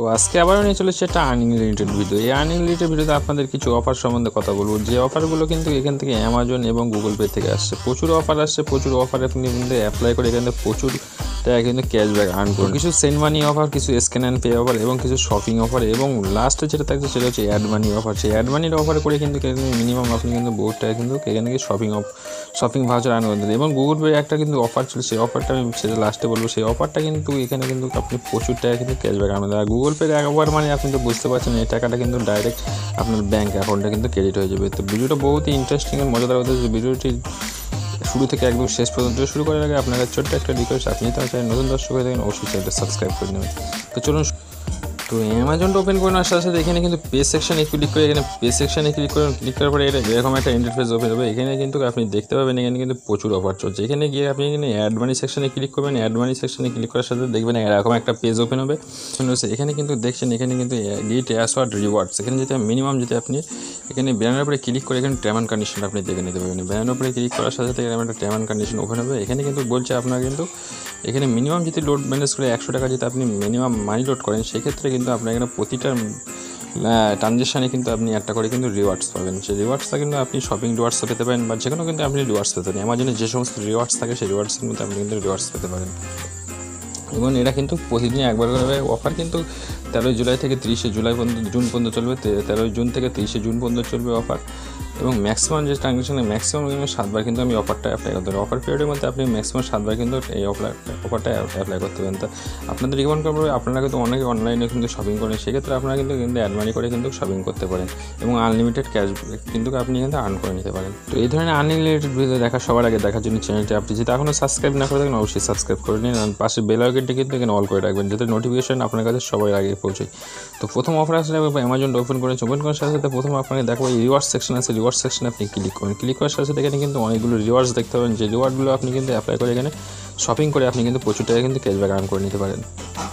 আজকে আবারও নিয়ে চলেছে একটা আর্নিং রিলেটেড ভিডিও। এই আর্নিং রিলেটেড ভিডিওতে আপনাদের কিছু অফার সম্বন্ধে কথা বলবো, যে অফারগুলো কিন্তু এখান থেকে অ্যামাজন এবং গুগল পে থেকে আসছে। প্রচুর অফার আসছে, প্রচুর অফার আপনি কিন্তু অ্যাপ্লাই করে এখানে প্রচুর টাকা কিন্তু ক্যাশব্যাক আর্ন করুন। কিছু সেন্ড মানি অফার, কিছু স্ক্যান অ্যান্ড পে অফার এবং কিছু শপিং অফার, এবং লাস্টে যেটা থাকছে সেটা হচ্ছে অ্যাড মানি অফার। সেই অ্যাড মানির অফার করে কিন্তু মিনিমাম আপনি কিন্তু বহুত টাকা কিন্তু এখান থেকে শপিং ভাউচার আর্ন করতে। এবং গুগল পে একটা কিন্তু অফার ছিল, সেই অফারটা আমি সেটা লাস্টে বলবো। সেই অফারটা কিন্তু এখানে কিন্তু আপনি প্রচুর টাকা কিন্তু ক্যাশব্যাক আর্ন করতে। আর গুগল পের একবার মানে আপনি তো বুঝতে পারছেন এই টাকাটা কিন্তু ডাইরেক্ট আপনার ব্যাঙ্ক অ্যাকাউন্টে কিন্তু ক্রেডিট হয়ে যাবে। তো ভিডিওটা বহুতই ইন্টারেস্টিং এবং মজাদার হতে হচ্ছে। ভিডিওটি শুরু থেকে একদম শেষ পর্যন্ত শুরু করার আগে আপনার ছোট্ট একটা রিকোয়েস্ট, আপনি তো নতুন দর্শক হয়ে থাকেন অবশ্যই চ্যানেলটা সাবস্ক্রাইব করে নেবেন। তো চলুন, তো অ্যামাজনটা ওপেন করে নেওয়ার সাথে সাথে এখানে কিন্তু পে সেকশানে ক্লিক করে এখানে পে সেকশানে ক্লিক করার পরে এটা এরকম একটা ইন্টারফেস ওপেন হবে। এখানে কিন্তু আপনি দেখতে পাবেন এখানে কিন্তু প্রচুর অফার চলছে। এখানে গিয়ে আপনি এখানে অ্যাড মানি সেকশানে ক্লিক করবেন। অ্যাড মানি সেকশানে ক্লিক করার সাথে দেখবেন এরকম একটা পেজ ওপেন হবে। এখানে কিন্তু দেখছেন এখানে কিন্তু গেট অ্যাসওয়ার্ড রিওয়ার্ডস। এখানে যদি মিনিমাম যদি আপনি এখানে ব্যানারের উপরে ক্লিক করে এখানে টার্ম অ্যান্ড কন্ডিশন আপনি দেখে নিতে পারবেন। ব্যানারের উপরে ক্লিক করার সাথে সাথে এখানে একটা টার্ম অ্যান্ড কন্ডিশন ওপেন হবে। এখানে কিন্তু বলছে আপনার কিন্তু এখানে মিনিমাম যদি লোড ব্যালেন্স করে 100 টাকা যদি আপনি মিনিমাম মানি লোড করেন, সেক্ষেত্রে কিন্তু আপনার এখানে প্রতিটা ট্রানজেকশানে কিন্তু আপনি একটা করে কিন্তু রিওয়ার্ডস পাবেন। সেই রিওয়ার্ডসটা কিন্তু আপনি শপিং রিওয়ার্ডসও পেতে পারেন বা যে কোনো কিন্তু আপনি রিওয়ার্ডস পেতে পারেন। অ্যামাজনে যে সমস্ত রিওয়ার্ডস থাকে সেই রিওয়ার্ডসের মধ্যে আপনি কিন্তু রিওয়ার্ডস পেতে পারেন। এবং এটা কিন্তু প্রতিদিন একবার করে অফার কিন্তু 13 জুলাই থেকে 30 জুলাই পর্যন্ত জুন পর্যন্ত চলবে। 13 জুন থেকে 30 জুন পর্যন্ত চলবে অফার। এবং ম্যাক্সিমাম যে ট্রানজেকশনে ম্যাক্সিমাম কিন্তু 7 বার কিন্তু আমি অফারটা অ্যাপ্লাই করতে পারি। অফার পিরিয়ডের মধ্যে আপনি ম্যাক্সিমাম 7 বার কিন্তু এই অফারটা অ্যাপ্লাই করতে পারেন। তো আপনাদের রিকমেন্ড করবো, আপনারা কিন্তু অনেকে অনলাইনে কিন্তু শপিং করেন, সেক্ষেত্রে আপনারা কিন্তু অ্যাড মানি করে কিন্তু শপিং করতে পারেন এবং আনলিমিটেড ক্যাশ কিন্তু আপনি কিন্তু আর্ন করে নিতে পারেন। তো এই ধরনের আর্নিং রিলেটেড ভিডিও সবার আগে দেখার জন্য চ্যানেলটি আপনি যদি এখনও সাবস্ক্রাইব না করে থাকেন অবশ্যই সাবস্ক্রাইব করে নিন। আর পাশে বেল আইকনটি কিন্তু এখানে অল করে রাখবেন, যাতে নোটিফিকেশন আপনার কাছে সবার আগে পৌঁছায়। তো প্রথম অফার আসলে অ্যামাজন ওপেন করার সাথে সাথে প্রথম আপনাকে দেখো এই রিওয়ার্ডস সেকশন আছে। রিওয়ার্ডস সেকশনে আপনি ক্লিক করেন। ক্লিক করার সাথে সাথে এখানে কিন্তু অনেকগুলো রিওয়ার্ডস দেখতে পাবেন, যে রিওয়ার্ডগুলো আপনি কিন্তু অ্যাপ্লাই করে এখানে শপিং করে আপনি কিন্তু প্রচুর টাকা কিন্তু ক্যাশব্যাক আর্ন করে নিতে পারেন।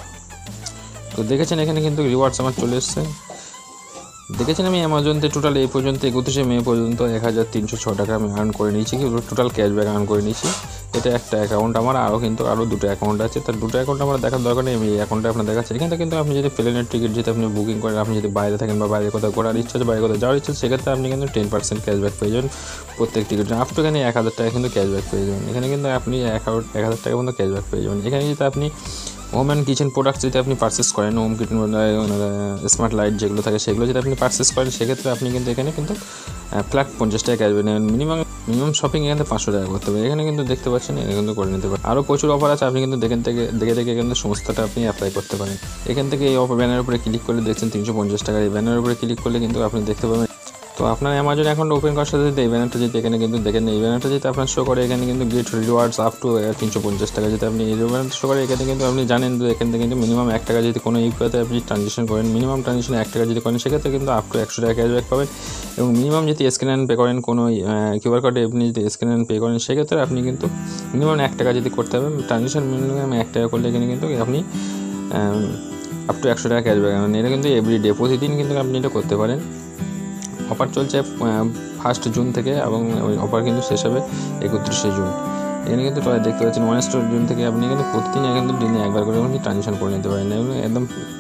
তো দেখেছেন এখানে কিন্তু রিওয়ার্ডস আমার চলে এসছে। দেখেছেন আমি অ্যামাজনতে টোটাল এই পর্যন্ত 31শে মে পর্যন্ত 1306 টাকা আমি আর্ন করে নিয়েছি, টোটাল ক্যাশব্যাক আর্ন করে নিয়েছি। এটা একটা অ্যাকাউন্ট আমার, আরও দুটো অ্যাকাউন্ট আছে। তার দুটো অ্যাকাউন্ট আমার দেখার দরকার নেই, আমি এই অ্যাকাউন্টে আপনার দেখাচ্ছি। এখানে কিন্তু আপনি যদি প্লেনের টিকিট যদি আপনি বুকিং করেন, আপনি যদি বাইরে থাকেন বা বাইরে কোথাও ঘোরার ইচ্ছা আছে, বাইরে কোথাও যাওয়ার ইচ্ছা, সেক্ষেত্রে আপনি কিন্তু 10% ক্যাশব্যাক পেয়ে যাবেন প্রত্যেক টিকিট। আপ টু এখানে 1000 টাকা কিন্তু ক্যাশব্যাক পেয়ে যাবেন। এখানে কিন্তু আপনি 1000 টাকা পর্যন্ত ক্যাশব্যাক পেয়ে যাবেন। এখানে যদি আপনি হোম অ্যান্ড কিচেন প্রোডাক্টস যদি আপনি পারচেস করেন, হোম কিচেন স্মার্ট লাইট যেগুলো থাকে সেগুলো যদি আপনি পারচেস করেন, সেক্ষেত্রে আপনি কিন্তু এখানে কিন্তু ফ্ল্যাট 50 টাকা ক্যাশব্যাক নেবেন। মিনিমাম শপিং এখানে 500 টাকা করতে হবে। এখানে কিন্তু দেখতে পাচ্ছেন এখানে কিন্তু করে নিতে পারেন। আরও প্রচুর অফার আছে, আপনি কিন্তু দেখে কিন্তু সমস্তটা আপনি অ্যাপ্লাই করতে পারেন। এখান থেকে এই অফার ব্যানারের উপরে ক্লিক করলে দেখছেন 350 টাকা। এই ব্যানারের উপরে ক্লিক করলে কিন্তু আপনি দেখতে পাবেন। তো আপনার অ্যামাজন অ্যাকাউন্ট ওপেন করার সাথে সাথে এই ব্যানারটা যদি এখানে কিন্তু দেখেন, এই ব্যানারটা যদি আপনার শো করে এখানে কিন্তু গেট রিওয়ার্ডস আপ টু 350 টাকা যদি আপনি এই ব্যানারটা শো করে, এখানে কিন্তু আপনি জানেন যে এখান থেকে কিন্তু মিনিমাম 1 টাকা যদি কোনো ইউপিআইতে আপনি ট্রানজেকশন করেন, মিনিমাম ট্রানজেকশনে 1 টাকা যদি করেন, সেক্ষেত্রে কিন্তু আপ টু 100 টাকা ক্যাশব্যাক পাবেন। এবং মিনিমাম যদি স্ক্যান অ্যান্ড পে করেন, কোনো কিউআর কোডে আপনি যদি স্ক্যান অ্যান্ড পে করেন, সেক্ষেত্রে আপনি কিন্তু মিনিমাম 1 টাকা যদি করতে হবে, ট্রানজেকশন মিনিমাম 1 টাকা করলে এখানে কিন্তু আপনি আপ টু 100 টাকা ক্যাশব্যাক পাবেন। এটা কিন্তু এভরিডে প্রতিদিন কিন্তু আপনি এটা করতে পারেন। অফার চলছে 1 জুন থেকে এবং ওই অফার কিন্তু শেষ হবে 31শে জুন। এখানে কিন্তু দেখতে পাচ্ছেন 1 জুন থেকে আপনি কিন্তু প্রতিদিন কিন্তু দিনে একবার করে আপনি ট্রানজেকশন করে নিতে পারেন। একদম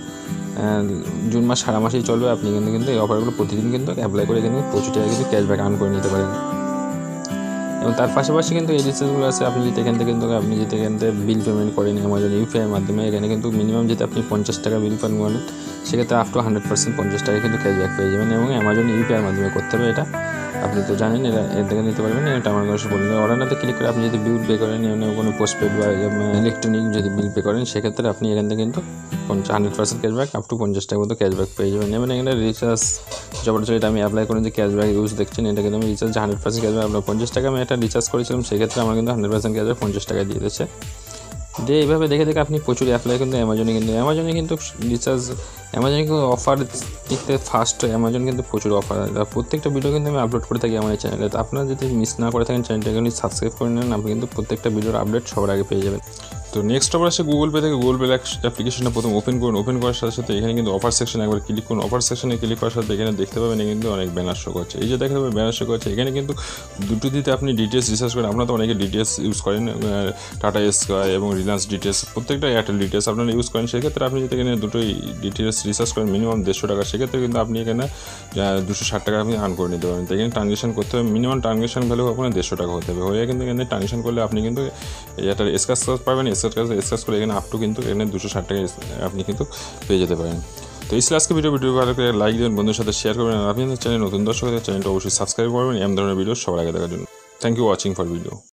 জুন মাস সারা মাসেই চলবে। আপনি কিন্তু এই অফারগুলো প্রতিদিন কিন্তু অ্যাপ্লাই করে কিন্তু প্রচুর টাকা কিন্তু ক্যাশব্যাক আর্ন করে নিতে পারেন। এবং তার পাশাপাশি কিন্তু এই রিচার্জগুলো আছে, আপনি যদি এখান থেকে কিন্তু বিল পেমেন্ট করেন অ্যামাজন ইউপিআইয়ের মাধ্যমে, এখানে কিন্তু মিনিমাম যদি আপনি 50 টাকা বিল পেমেন্ট করেন, সেক্ষেত্রে আপ টু 100% 50 টাকা কিন্তু ক্যাশব্যাক পেয়ে যাবেন। এবং অ্যামাজন ইউপিআইয়ের মাধ্যমে করতে হবে, এটা আপনি তো জানেন, এটা এর থেকে নিতে পারবেন। এটা আমার কাছে বলুন, অর্ডারটাতে ক্লিক করে আপনি যদি বিল পে করেন, কোনো পোস্টপেড বা ইলেকট্রনিক যদি বিল পে করেন, সেক্ষেত্রে আপনি এখান থেকে কিন্তু 100% ক্যাশব্যাক আপ টু 50 টাকা মতো ক্যাশব্যাক পেয়ে যাবেন। এবং এখানে রিচার্জ জবরদস্ত এটা আমি অ্যাপ্লাই করেন যে ক্যাশব্যাক ইউজ দেখছেন, এটা কিন্তু আমি রিচার্জ 100% ক্যাশব্যাক আপনার 50 টাকা আমি একটা রিচার্জ করেছিলাম, সেক্ষেত্রে আমার কিন্তু 100% ক্যাশব্যাক 50 টাকা দিয়ে দিয়েছে। দিয়ে এইভাবে দেখে আপনি প্রচুর অ্যাপ্লাই কিন্তু অ্যামাজনে কিন্তু রিচার্জ অ্যামাজনে কিন্তু অফার দিতে ফার্স্ট। অ্যামাজন কিন্তু প্রচুর অফার, প্রত্যেকটা ভিডিও কিন্তু আমি আপলোড করে থাকি আমার এই চ্যানেলে। তো আপনারা যদি মিস না করে থাকেন, চ্যানেলটাকে কিন্তু সাবস্ক্রাইব করে নেন, আপনি কিন্তু প্রত্যেকটা ভিডিওর আপডেট সবার আগে পেয়ে যাবেন। তো নেক্সট অফার আসছে গুগল পে থেকে। গুগল পে অ্যাপ্লিকেশনটা প্রথম ওপেন করুন। ওপেন করার সাথে সাথে এখানে কিন্তু অফার সেকশনে একবার ক্লিক করুন। অফার সেকশনে ক্লিক করার সাথে এখানে দেখতে পাবেন কিন্তু অনেক ব্যানার শো করছে। এই যে দেখতে পাবেন ব্যানার শো করছে, এখানে কিন্তু দুটো দিতে আপনি ডিটেলস রিসার্চ করেন। আপনারা তো অনেকে ডিটেলস ইউজ করেন, টাটা স্কাই এবং রিলায়েন্স ডিটেলস, প্রত্যেকটা এয়ারটেল ডিটেলস আপনারা ইউজ করেন। সেক্ষেত্রে আপনি যদি এখানে দুটোই ডিটেলস রিচার্জ করেন মিনিমাম 150 টাকা, সেক্ষেত্রে কিন্তু আপনি এখানে 260 টাকা আপনি আর্ন করে নিতে পারেন। তো এখানে ট্রানজেকশন করতে হবে, মিনিমাম ট্রানজেকশন ভ্যালু আপনার 150 টাকা হতে হবে, হয়ে কিন্তু এখানে ট্রানজেকশন করলে আপনি কিন্তু এটা স্ক্র্যাচ পাবেন। স্ক্র্যাচ করে এখানে আপ টু কিন্তু এখানে 260 টাকা আপনি কিন্তু পেয়ে যেতে পারেন। তো এই ছিল আজকে ভিডিও ভালো করে লাইক দেবেন, বন্ধুদের সাথে শেয়ার করবেন, আর আপনি চ্যানেল নতুন দর্শক চ্যানেলটা অবশ্যই সাবস্ক্রাইব করবেন এমন ধরনের ভিডিও সবার আগে দেখার জন্য। Thank you watching for video.